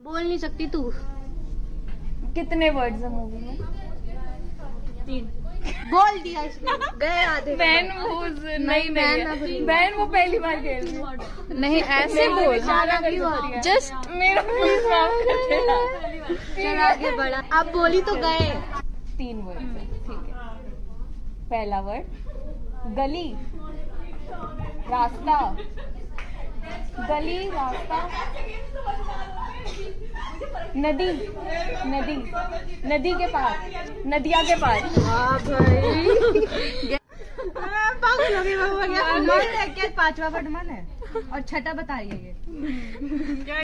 बोल नहीं सकती तू। कितने वर्ड्स है मूवी में? 3 बोल दिया इसने। गए आधे। नहीं बहन वो पहली बार खेल रही है। नहीं ऐसे बोल। जस्ट मेरा प्लीज माफ कर देना। चल आगे बढ़ा। अब बोली तो गए। 3 वर्ड ठीक है। पहला वर्ड गली, रास्ता, गली, रास्ता, नदी, नदी, नदी के पार, नदिया के पार। हाँ भाई पागल हो गई वो। 5वां वर्ड मन है और छठा बता रही है ये।